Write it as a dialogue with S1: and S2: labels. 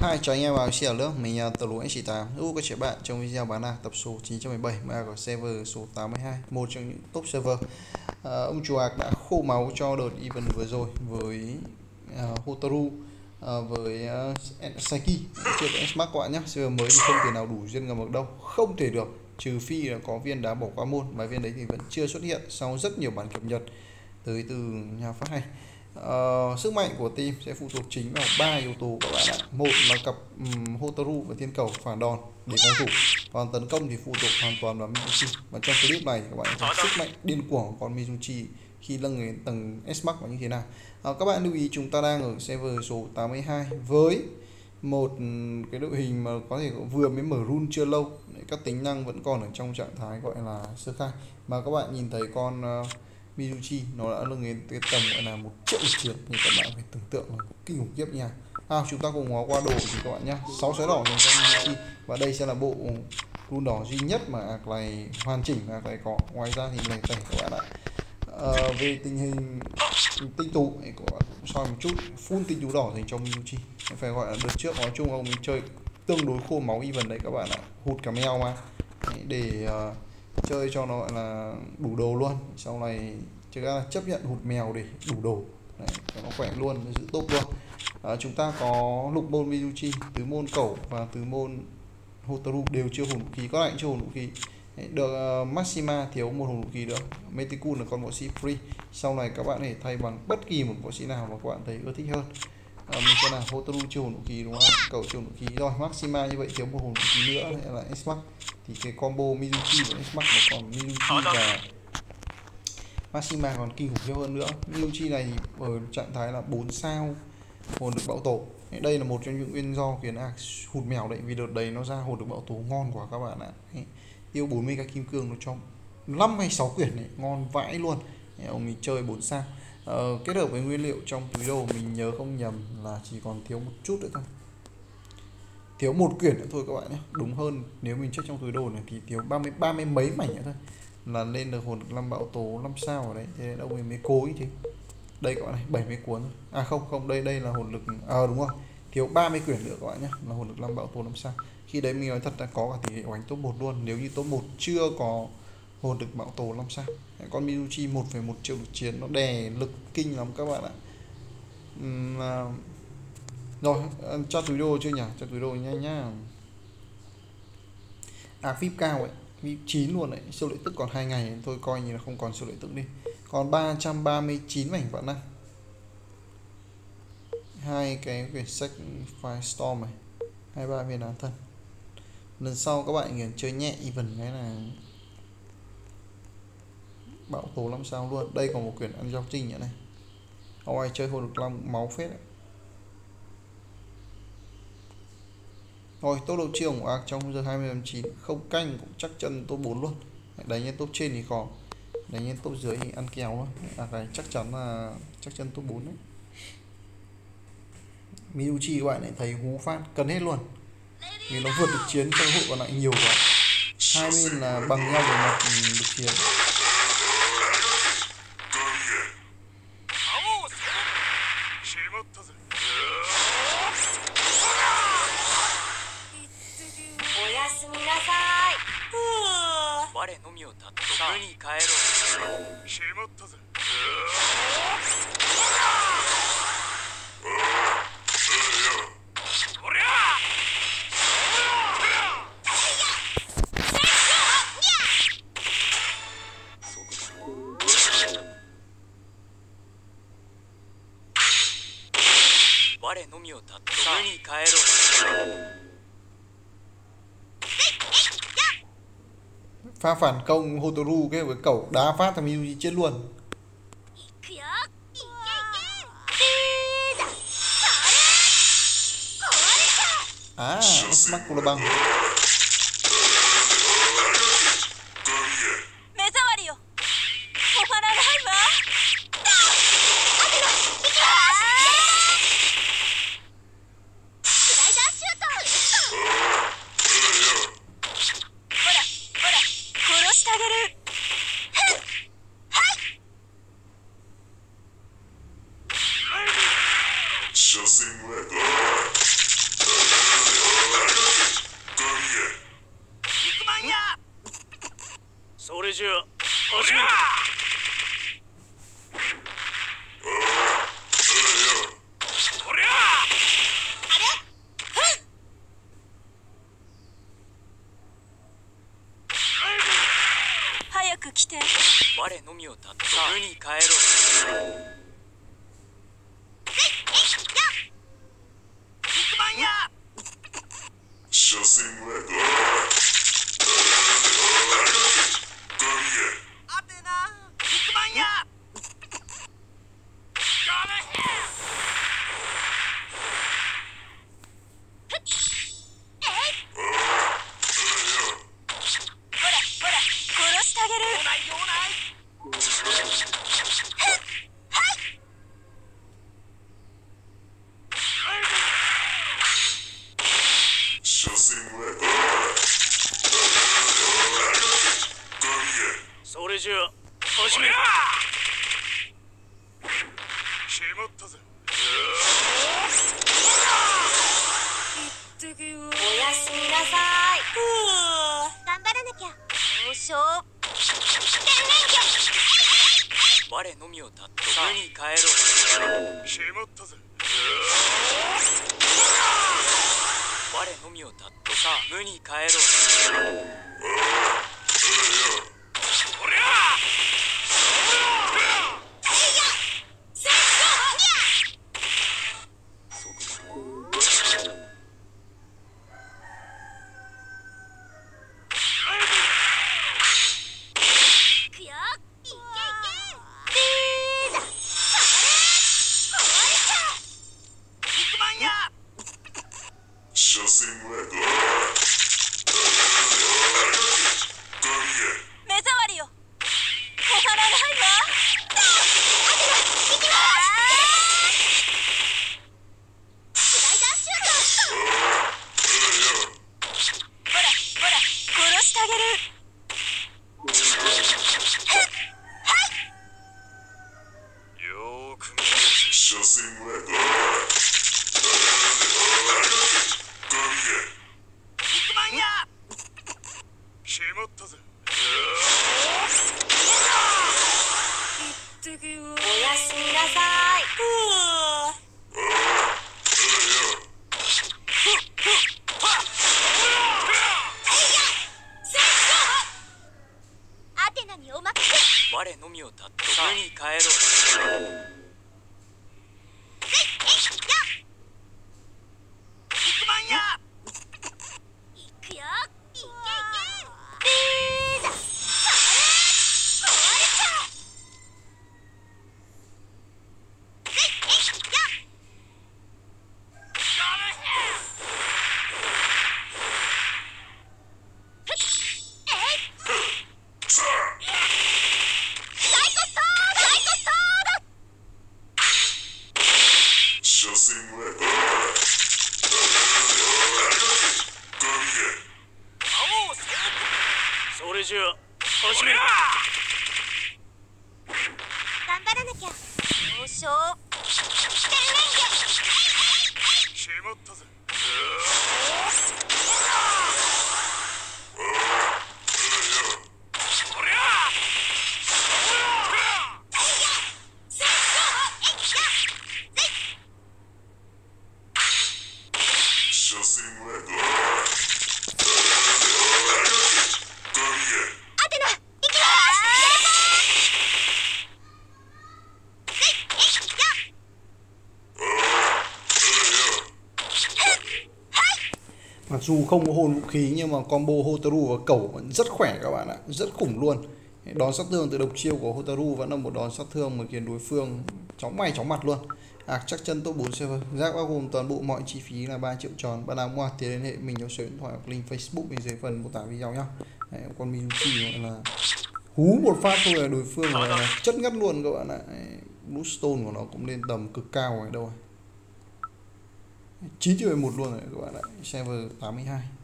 S1: Hi, chào anh em vào chia sẻ lớp mình Tờ Lũ Anh Chị Tám giúp các bạn trong video bán hàng tập số 917 mà có server số 82, một trong những top server. Ông chủ ạc đã khô máu cho đợt event vừa rồi với Hotaru với Saiki, chưa có Smack các bạn nhé. Server mới thì không thể nào đủ duyên ngầm được đâu, không thể được, trừ phi là có viên đá bỏ qua môn, mà viên đấy thì vẫn chưa xuất hiện sau rất nhiều bản cập nhật tới từ nhà phát hành. Sức mạnh của team sẽ phụ thuộc chính vào 3 yếu tố các bạn ạ. Một là cặp Hotaru và thiên cầu phản đòn để phòng thủ, còn tấn công thì phụ thuộc hoàn toàn vào Mizuchi. Và trong clip này các bạn thấy sức mạnh điên cuồng của con Mizuchi khi nâng đến tầng S-Max là như thế nào. Các bạn lưu ý chúng ta đang ở server số 82 với một cái đội hình mà có thể vừa mới mở run chưa lâu, các tính năng vẫn còn ở trong trạng thái gọi là sơ khai. Mà các bạn nhìn thấy con Mizuchi nó đã lên đến cái tầm gọi là 1 triệu một chiến, thì các bạn phải tưởng tượng là kinh khủng khiếp nha. Chúng ta cùng ngó qua đồ thì các bạn nhé, 6 xoáy đỏ dành cho Mizuchi, và đây sẽ là bộ run đỏ duy nhất mà ạc này hoàn chỉnh mà ạc này có. Ngoài ra thì lẻ tẻ các bạn ạ. Về tình hình tinh tú của cũng soi một chút, full tinh tú đỏ dành cho Mizuchi. Phải gọi là đợt trước nói chung ông mình chơi tương đối khô máu even đấy các bạn ạ, hụt cả mèo mà để chơi cho nó gọi là đủ đồ luôn. Sau này thực ra là chấp nhận hụt mèo để đủ đồ đấy, cho nó khỏe luôn, giữ top luôn. Chúng ta có lục môn Mizuchi, tứ môn cẩu và tứ môn Hotaru đều chưa hồn vũ khí, có lại chưa hồn vũ khí. Được Maxima thiếu một hồn vũ khí nữa, Metikun là con võ sĩ free. Sau này các bạn có thể thay bằng bất kỳ một võ sĩ nào mà các bạn thấy ưa thích hơn. Mình sẽ là Hotaru chưa hồn vũ khí đúng không, cẩu chưa hồn vũ khí rồi, Maxima như vậy thiếu một hồn vũ khí nữa hay là S-Max, thì cái combo Mizuchi và S-Max nó còn Mizuchi và Maxima còn kinh khủng khiếp hơn nữa. Mizuchi này thì ở trạng thái là 4 sao hồn được bạo tổ. Đây là một trong những nguyên do khiến hụt mèo đấy, vì đợt đấy nó ra hồn được bạo tổ ngon quá các bạn ạ. Tiêu 40 cái kim cương nó cho 5 hay 6 quyển này, ngon vãi luôn. Ông mình chơi 4 sao. Kết hợp với nguyên liệu trong túi đồ mình nhớ không nhầm là chỉ còn thiếu một chút nữa thôi, thiếu một quyển nữa thôi các bạn nhé. Đúng hơn nếu mình check trong túi đồ này thì thiếu 30 mấy mảnh nữa thôi là lên được hồn được 5 bạo tố 5 sao ở đấy. Thế nên ông ấy mới cố ý thế. Đây các bạn này, 70 cuốn. Không, đây là hồn lực đúng không? Thiếu 30 quyển nữa các bạn nhé, là hồn lực 5 bạo tố 5 sao. Khi đấy mình nói thật là có cả tỷ lệ oánh top 1 luôn, nếu như top 1 chưa có hồn lực bạo tố 5 sao. Con Mizuchi 1,1 triệu lực chiến nó đè lực kinh lắm các bạn ạ. Rồi, cho túi đồ chưa nhỉ? Cho túi đồ nhanh nhá. VIP cao ấy, VIP 9 luôn đấy, siêu lợi tức còn 2 ngày thôi, coi như là không còn siêu lợi tức đi. Còn 339 mảnh vạn năng. Hai cái quyển sách Firestorm này, 23 viên đá thân. Lần sau các bạn nghiền chơi nhẹ even cái là bạo tố 5 sao luôn. Đây còn một quyển ăn giao trinh nữa này. Không ai chơi hồn được long máu phết đấy. Rồi, tốc độ chiêu của ạc trong giờ 20:9 không canh cũng chắc chân top 4 luôn. Đánh lên top trên thì khó, đánh lên top dưới thì ăn kèo luôn. Cái chắc chắn là chắc chân top 4 đấy. Mizuchi các bạn lại thấy hú phát cần hết luôn, vì nó vượt được chiến trong hội còn lại nhiều quá. Hai bên là bằng nhau về mặt được chiến. Pha phản công Hotaru cái với cẩu đá phát thằng Mizuchi chết luôn. Smack của bằng.
S2: れじゃ始める。
S3: 早く来て。
S2: 我のみをたって無に帰ろう。肉まんや。
S4: 所詮は
S2: アテナ肉まんや。
S3: 殺してあげる。
S4: 所詮は
S2: それじゃ始める。決まったぜ。
S3: おやすみなさい。頑張らなきゃ。交渉。
S2: 我のみをたって無に帰ろう。決まったぜ。我のみをたって無に帰ろう。
S4: 所詮は
S3: 目障りよ。止まらないわ。行きます。スライダーシュート。ほら殺してあげる。
S2: よーく見える。
S4: 所詮は
S2: 肉まんや。決まったぜ。
S3: おやすみなさい。アテナにお任せ。
S2: 我のみをたって無に帰ろう。肉まんや。
S3: 行くよ。いけいけ。リーダー。壊れちゃう。
S4: 所詮は
S2: それじゃ始める。
S3: 頑張らなきゃ。交渉。
S2: 決まったぜ。
S4: 所詮は
S3: アテナ、行きます。
S1: Mặc dù không có hồn vũ khí nhưng mà combo Hotaru và cẩu vẫn rất khỏe các bạn ạ, rất khủng luôn. Đòn sát thương từ độc chiêu của Hotaru vẫn là một đòn sát thương mà khiến đối phương chóng mày chóng mặt luôn. Chắc chân top 4 server, rác bao gồm toàn bộ mọi chi phí là 3 triệu tròn. Bạn nào mua thì liên hệ mình theo số điện thoại hoặc link Facebook bên dưới phần mô tả video nhá. Con Mizuki gọi là hú một phát thôi là đối phương là chất ngất luôn các bạn ạ. Bluestone của nó cũng lên tầm cực cao ở đâu rồi. 9/11 luôn rồi các bạn ạ. Server 82.